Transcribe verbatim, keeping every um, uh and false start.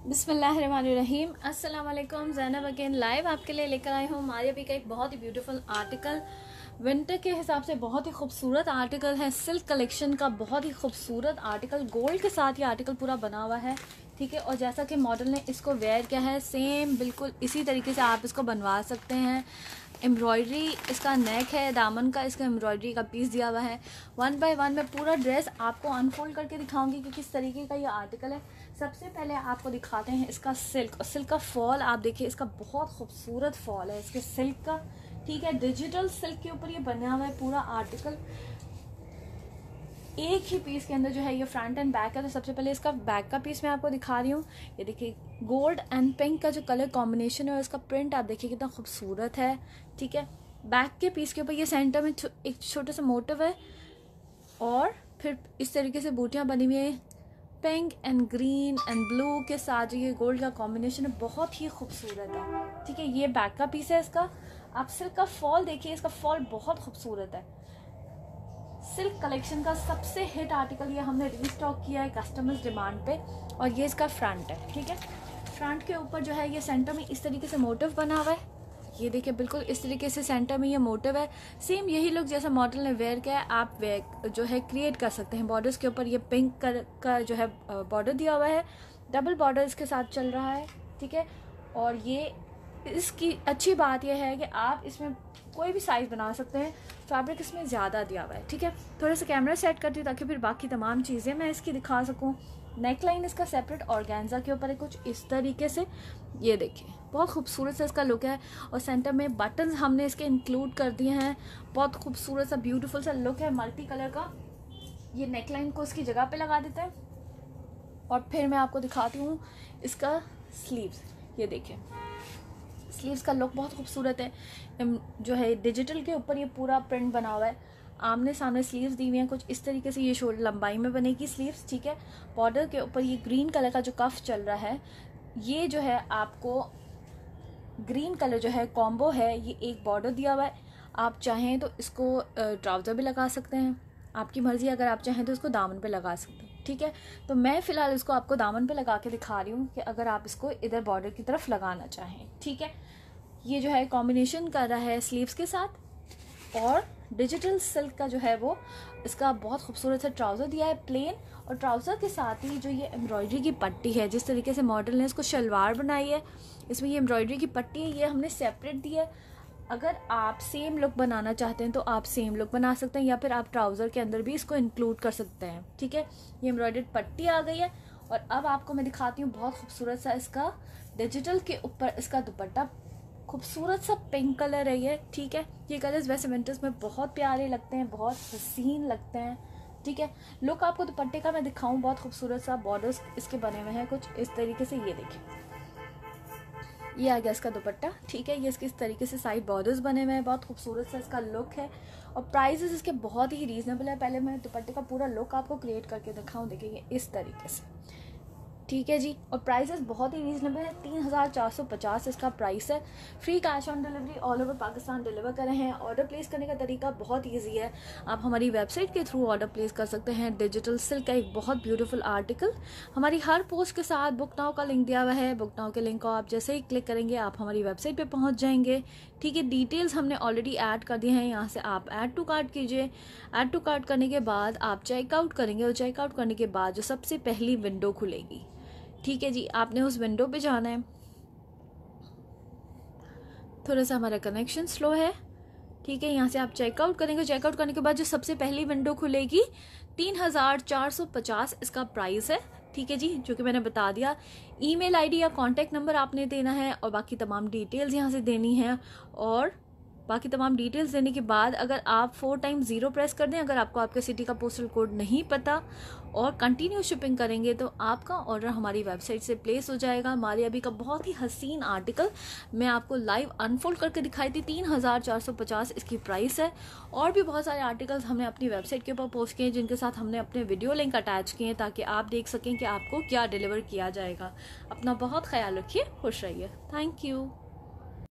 बिस्मिल्लाहिर्रहमानिर्रहीम। अस्सलाम वालेकुम। ज़ैनब अगेन लाइव आपके लिए लेकर आई हूँ मारिया बी का एक बहुत ही ब्यूटीफुल आर्टिकल। विंटर के हिसाब से बहुत ही खूबसूरत आर्टिकल है। सिल्क कलेक्शन का बहुत ही खूबसूरत आर्टिकल, गोल्ड के साथ ये आर्टिकल पूरा बना हुआ है। ठीक है, और जैसा कि मॉडल ने इसको वेयर किया है सेम बिल्कुल इसी तरीके से आप इसको बनवा सकते हैं। एम्ब्रॉयडरी इसका नेक है, दामन का इसका एम्ब्रॉयडरी का पीस दिया हुआ है। वन बाय वन मैं पूरा ड्रेस आपको अनफोल्ड करके दिखाऊंगी कि किस तरीके का ये आर्टिकल है। सबसे पहले आपको दिखाते हैं इसका सिल्क। सिल्क का फॉल आप देखिए, इसका बहुत खूबसूरत फॉल है इसके सिल्क का। ठीक है, डिजिटल सिल्क के ऊपर ये बना हुआ है पूरा आर्टिकल। एक ही पीस के अंदर जो है ये फ्रंट एंड बैक है। तो सबसे पहले इसका बैक का पीस मैं आपको दिखा रही हूँ। ये देखिए गोल्ड एंड पिंक का जो कलर कॉम्बिनेशन है और इसका प्रिंट आप देखिए कितना खूबसूरत है। ठीक है, बैक के पीस के ऊपर ये सेंटर में एक छोटा सा मोटिव है और फिर इस तरीके से बूटियाँ बनी हुई है pink and green and blue के साथ। ये गोल्ड का कॉम्बिनेशन है, बहुत ही खूबसूरत है। ठीक है, ये बैक का पीस है इसका। आप सिल्क का फॉल देखिए, इसका फॉल बहुत खूबसूरत है। सिल्क कलेक्शन का सबसे हिट आर्टिकल ये हमने रीस्टॉक किया है कस्टमर्स डिमांड पे। और ये इसका फ्रंट है। ठीक है, फ्रंट के ऊपर जो है ये सेंटर में इस तरीके से मोटिव बना हुआ है। ये देखिए बिल्कुल इस तरीके से सेंटर में ये मोटिव है। सेम यही लुक जैसा मॉडल ने वेयर किया है आप वेयर जो है क्रिएट कर सकते हैं। बॉर्डर्स के ऊपर ये पिंक कलर का जो है बॉर्डर दिया हुआ है, डबल बॉर्डर इसके साथ चल रहा है। ठीक है, और ये इसकी अच्छी बात यह है कि आप इसमें कोई भी साइज़ बना सकते हैं। फैब्रिक इसमें ज़्यादा दिया हुआ है। ठीक है, थोड़ा सा कैमरा सेट करती हूँ ताकि फिर बाकी तमाम चीज़ें मैं इसकी दिखा सकूँ। नेक लाइन इसका सेपरेट ऑर्गेन्जा के ऊपर है कुछ इस तरीके से। ये देखिए बहुत खूबसूरत सा इसका लुक है और सेंटर में बटन्स हमने इसके इंक्लूड कर दिए हैं। बहुत खूबसूरत सा ब्यूटीफुल सा लुक है मल्टी कलर का। ये नेक लाइन को इसकी जगह पे लगा देते हैं और फिर मैं आपको दिखाती हूँ इसका स्लीव्स। ये देखिए स्लीव्स का लुक बहुत खूबसूरत है। जो है डिजिटल के ऊपर ये पूरा प्रिंट बना हुआ है। आमने सामने स्लीव्स दी हुई हैं कुछ इस तरीके से। ये शोल्डर लंबाई में बनेगी स्लीव्स। ठीक है, बॉर्डर के ऊपर ये ग्रीन कलर का जो कफ चल रहा है, ये जो है आपको ग्रीन कलर जो है कॉम्बो है। ये एक बॉर्डर दिया हुआ है। आप चाहें तो इसको ट्राउज़र भी लगा सकते हैं, आपकी मर्ज़ी। अगर आप चाहें तो इसको दामन पे लगा सकते हैं। ठीक है, तो मैं फ़िलहाल इसको आपको दामन पे लगा के दिखा रही हूँ कि अगर आप इसको इधर बॉर्डर की तरफ लगाना चाहें। ठीक है, ये जो है कॉम्बिनेशन कर रहा है स्लीव्स के साथ और डिजिटल सिल्क का जो है वो इसका बहुत खूबसूरत सा ट्राउज़र दिया है प्लेन। और ट्राउज़र के साथ ही जो ये एम्ब्रॉयडरी की पट्टी है, जिस तरीके से मॉडल ने इसको शलवार बनाई है, इसमें ये एम्ब्रॉयडरी की पट्टी है, ये हमने सेपरेट दी है। अगर आप सेम लुक बनाना चाहते हैं तो आप सेम लुक बना सकते हैं या फिर आप ट्राउज़र के अंदर भी इसको इंक्लूड कर सकते हैं। ठीक है, ये एम्ब्रॉयडर्ड पट्टी आ गई है। और अब आपको मैं दिखाती हूँ बहुत खूबसूरत सा इसका डिजिटल के ऊपर इसका दुपट्टा। खूबसूरत सा पिंक कलर है ये। ठीक है, ये कलर्स वैसे विंटर्स में बहुत प्यारे लगते हैं, बहुत हसीन लगते हैं। ठीक है, लुक आपको दुपट्टे का मैं दिखाऊं, बहुत खूबसूरत सा बॉर्डर्स इसके बने हुए हैं कुछ इस तरीके से। ये देखिए ये आ गया इसका दुपट्टा। ठीक है, ये इसके इस तरीके से साइड बॉर्डर्स बने हुए हैं, बहुत खूबसूरत सा इसका लुक है। और प्राइसेस इसके बहुत ही रीजनेबल है। पहले मैं दुपट्टे का पूरा लुक आपको क्रिएट करके दिखाऊं। देखिए ये इस तरीके से। ठीक है जी, और प्राइसेस बहुत ही रीजनेबल है। तीन हज़ार चार सौ पचास इसका प्राइस है। Free cash on delivery all over Pakistan deliver कर रहे हैं। ऑर्डर प्लेस करने का तरीका बहुत इजी है। आप हमारी वेबसाइट के थ्रू ऑर्डर प्लेस कर सकते हैं। डिजिटल सिल्क का एक बहुत ब्यूटीफुल आर्टिकल हमारी हर पोस्ट के साथ बुक नाउ का लिंक दिया हुआ है। बुक नाउ के लिंक को आप जैसे ही क्लिक करेंगे आप हमारी वेबसाइट पर पहुँच जाएंगे। ठीक है, डिटेल्स हमने ऑलरेडी ऐड कर दिए हैं। यहाँ से आप ऐड टू कार्ट कीजिए। ऐड टू कार्ट करने के बाद आप चेकआउट करेंगे और चेकआउट करने के बाद जो सबसे पहली विंडो खुलेगी, ठीक है जी, आपने उस विंडो पे जाना है। थोड़ा सा हमारा कनेक्शन स्लो है। ठीक है, यहाँ से आप चेकआउट करेंगे। चेकआउट करने के बाद जो सबसे पहली विंडो खुलेगी तीन हज़ार चार सौ पचास इसका प्राइस है। ठीक है जी, जो कि मैंने बता दिया। ईमेल आईडी या कांटेक्ट नंबर आपने देना है और बाकी तमाम डिटेल्स यहाँ से देनी है। और बाकी तमाम डिटेल्स देने के बाद अगर आप फोर टाइम ज़ीरो प्रेस कर दें, अगर आपको आपके सिटी का पोस्टल कोड नहीं पता, और कंटिन्यू शिपिंग करेंगे तो आपका ऑर्डर हमारी वेबसाइट से प्लेस हो जाएगा। हमारे अभी का बहुत ही हसीन आर्टिकल मैं आपको लाइव अनफोल्ड करके दिखाई थी। तीन हज़ार चार सौ पचास इसकी प्राइस है। और भी बहुत सारे आर्टिकल्स हमने अपनी वेबसाइट के ऊपर पोस्ट किए हैं जिनके साथ हमने अपने वीडियो लिंक अटैच किए हैं ताकि आप देख सकें कि आपको क्या डिलीवर किया जाएगा। अपना बहुत ख्याल रखिए, खुश रहिए। Thank you.